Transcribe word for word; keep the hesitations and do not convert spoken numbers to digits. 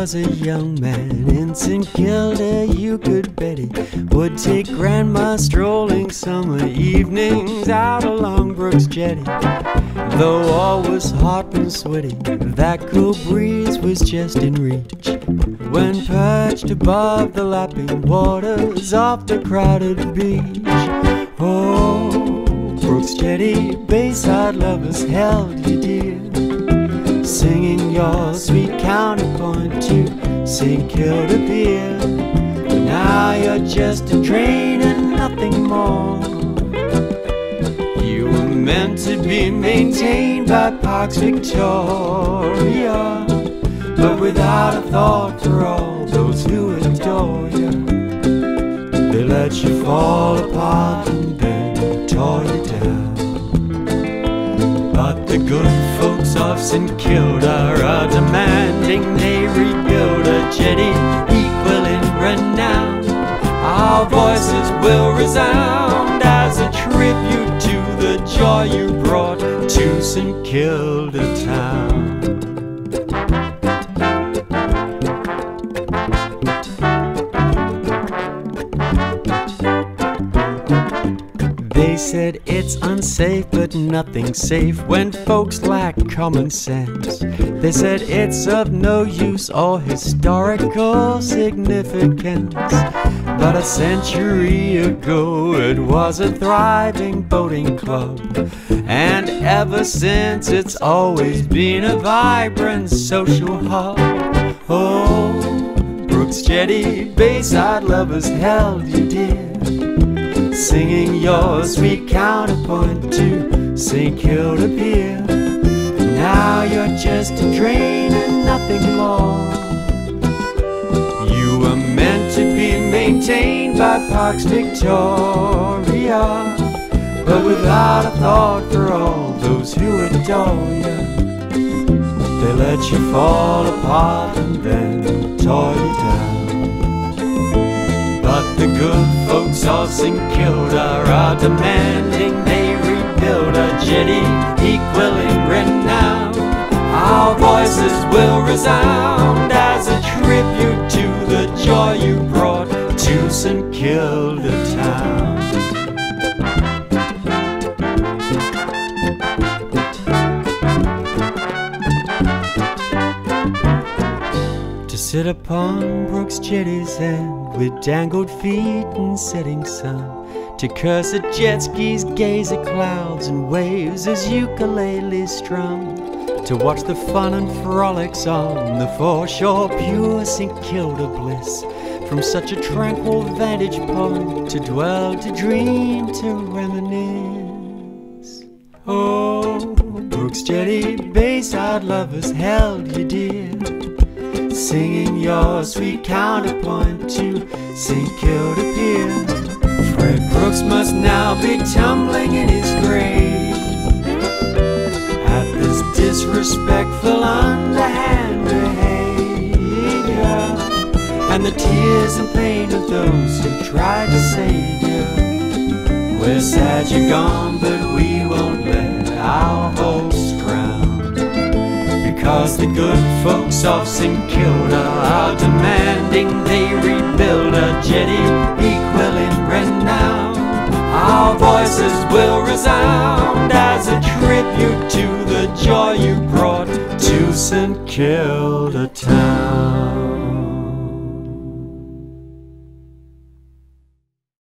was a young man in St Kilda, you could bet he would take Grandma strolling summer evenings out along Brookes Jetty. Though all was hot and sweaty, that cool breeze was just in reach when perched above the lapping waters of the crowded beach. Oh, Brookes Jetty, Bayside lovers held you dear, singing your sweet counterpoint to St Kilda Pier. But now you're just a train and nothing more. You were meant to be maintained by Parks Victoria, but without a thought for all those who adore you. They let you fall apart and then tore you down. But the good folks of St Kilda are demanding they rebuild a jetty equal in renown. Our voices will resound as a tribute to the joy you brought to St Kilda town. They said it's unsafe, but nothing's safe when folks lack common sense. They said it's of no use or historical significance, but a century ago it was a thriving boating club, and ever since it's always been a vibrant social hub. Oh, Brookes Jetty, Bayside lovers held you dear, singing your sweet counterpoint to St Kilda Pier. Now you're just a train and nothing more. You were meant to be maintained by Parks Victoria, but without a thought for all those who adore you. They let you fall apart and then tore you down. But the good folks of St Kilda are demanding they rebuild a jetty equal in renown. Our voices will resound as a tribute to the joy you brought to St Kilda town. To sit upon Brookes Jetty's end with dangled feet and setting sun, to curse at jet skis, gaze at clouds and waves as ukuleles strum, to watch the fun and frolics on the foreshore, pure St Kilda bliss. From such a tranquil vantage point, to dwell, to dream, to reminisce. Oh, Brookes Jetty, Bayside lovers held you dear, singing your sweet counterpoint to St Kilda Pier. Fred Brooks must now be tumbling in his grave at this disrespectful underhand behavior, and the tears and pain of those who tried to save you. We're sad you're gone, but we won't let our hopes drown, because the good folks of St Kilda are demanding they rebuild a jetty equal in renown. Our voices will resound as a tribute to the joy you brought to St Kilda town.